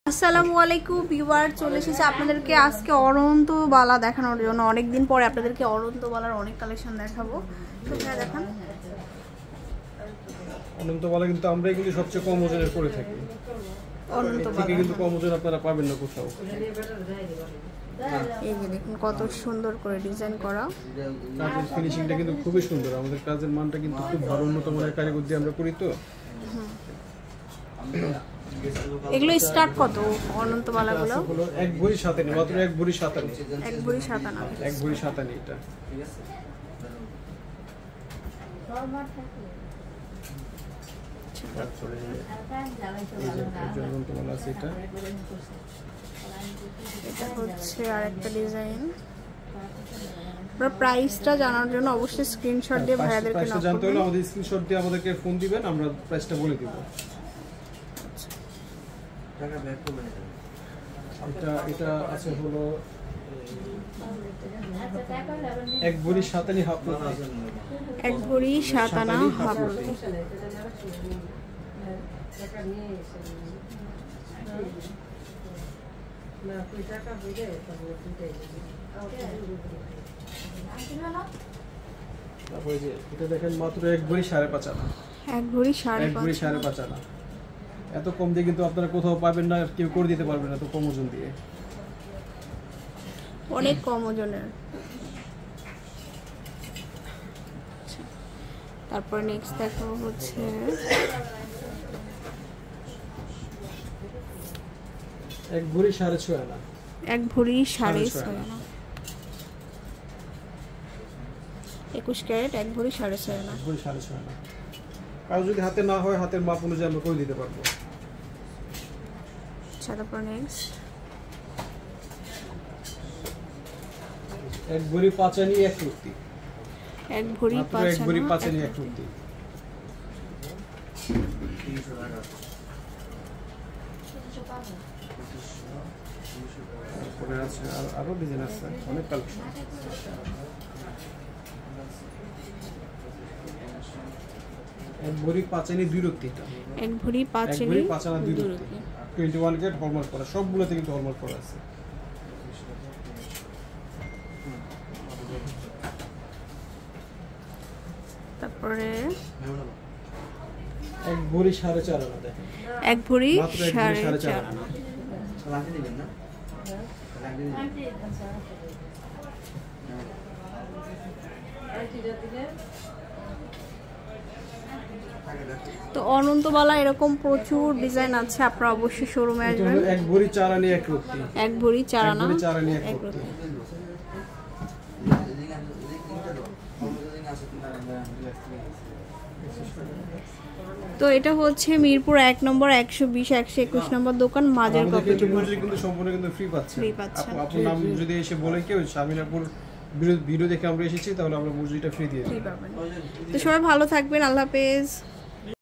আসসালামু আলাইকুম ভিউয়ার, চলে এসেছে আপনাদেরকে আজকে অনন্ত বালা দেখানোর জন্য। অনেকদিন পরে আপনাদেরকে অনন্ত বালার অনেক কালেকশন দেখাবো। তো ভাই দেখান। অনন্ত বালা কিন্তু আমরাই কিন্তু সবচেয়ে কম ওজনের করে থাকি। অনন্ত বালা কিন্তু কম ওজন আপনারা পাবেন না কোথাও। এই যে দেখুন কত সুন্দর করে ডিজাইন করা, কাজের ফিনিশিংটা কিন্তু খুবই সুন্দর। আমাদের কাজের মানটা কিন্তু খুব ভালো, উন্নত মানের কারিগর দিয়ে আমরা করি। তো এগুলো স্টার্ট কত অনন্ত বালাগুলো? হলো এক ভরি 7 আনা, মাত্র এক ভরি 7 আনা। এক ভরি 7 আনা, এক ভরি 7 আনা এটা। তারপরে অনন্ত বালা আছে এটা। এটা হচ্ছে আরেকটা ডিজাইন। প্রাইসটা জানার জন্য অবশ্যই স্ক্রিনশট দিয়ে ভাইয়াদেরকে নক জানতে হলে আমাদের স্ক্রিনশট দিয়ে আমাদেরকে ফোন দিবেন, আমরা প্রাইসটা বলে দিব। এটা আছে হলো এক ভরি 7 আনা হাফ রতি। এক ভরি 7 আনা হাফ রতি। তারপরে যে এটা দেখেন মাত্র এক ভরি 5.5 আনা। এক ভরি 5.5 আনা। এত কম দিয়ে কিন্তু আপনারা কোথাও পাবেন না, কেউ করে দিতে পারবেন না এত কম ওজন দিয়ে। অনেক কম ওজনের। তারপর নেক্সট দেখো হচ্ছে এক ভরি 6.5 আনা। এক ভরি 6.5 আনা। 21 ক্যারেট, এক ভরি 6.5 আনা। এক ভরি 6.5 আনা। কারো যদি হাতে না হয়, হাতের মাপ অনুযায়ী আমরা করে দিতে পারবো। তারপর নেক্সট এক ভরি 5 আনি এক রতি। এক ভরি 5 এক ভরি 5 আনি এক রতি। তারপরে আছে আরো ডিজাইন আছে, অনেক কালেকশন। এক ভরি 5 আনি 2 রতি এটা। এক ভরি 5 আনি 2 রতি। 21 গ্রেড হলমার্ক করা, সবগুলোতে কিন্তু হলমার্ক করা আছে। তারপরে এক ভরি 4.5 আনা দেখেন। এক ভরি 4.5 আনা। লাগিয়ে দিবেন না? তো অনন্তবালা এরকম প্রচুর ডিজাইন আছে, আপনারা অবশ্যই শোরুমে আসবেন। এক ভরি 4 আনি এক রতি। এক ভরি 4 আনা এক রতি। তো এটা হচ্ছে মিরপুর 1 নম্বর 120 121 নম্বর দোকান, মাঝের কপি। কিন্তু সম্পূর্ণ কিন্তু ফ্রি পাচ্ছেন। আপনার নাম যদি এসে বলে কেউ শামিনাপুর ভিডিও দেখে আমরা এসেছি, তাহলে আমরা মজুরিটা ফ্রি দিয়ে দিই। তো সবাই ভালো থাকবেন, আল্লাহ হাফেজ।